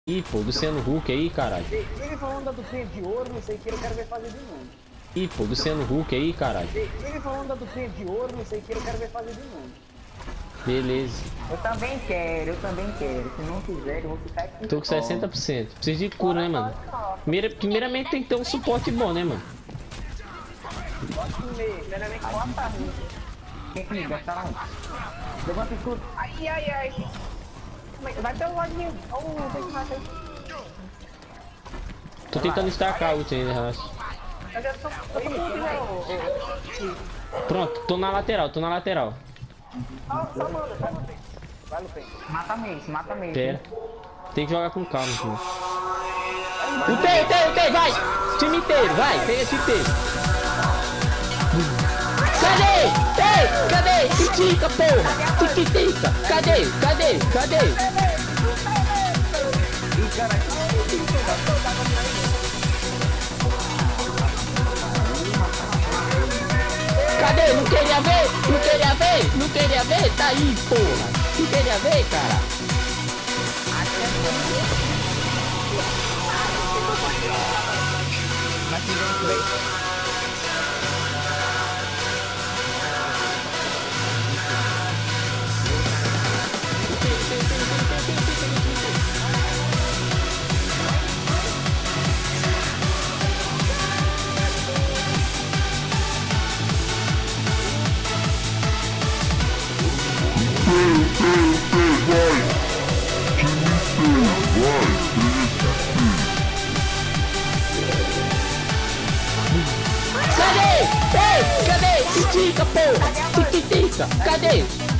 Ih, pô, Luciano Huck aí, caralho. Ele falando da duplinha de ouro, não sei o que, eu quero ver fazer de novo. Ih, pô, Luciano Huck aí, caralho. Ele falando da duplinha de ouro, não sei o que, eu quero ver fazer de novo. Beleza. Eu também quero, eu também quero. Se não fizer, eu vou ficar aqui. Tô com 60%. Preciso de cura, né, mano? Primeiramente tem que ter um suporte bom, né, mano? Primeiramente, bota a Quem que liga? Tá lá. levanta o escudo. Ai, ai, ai. Vai pelo ladinho. Oh, tem que matar. Tô tentando destacar o ult ainda, relaxa. Eu já tô puto, Pronto, tô na lateral, tô na lateral. Só manda. Vai, Lupen. Mata mesmo. Pera. Tem que jogar com calma, filho. Utei, vai! Time inteiro, vai! Pega time inteiro. Cadê? Tica, porra! Tica! Cadê? Cadê? Não queria ver? Tá aí, porra! Não queria ver, cara? Cadê? Tica, porra! Tica! Cadê?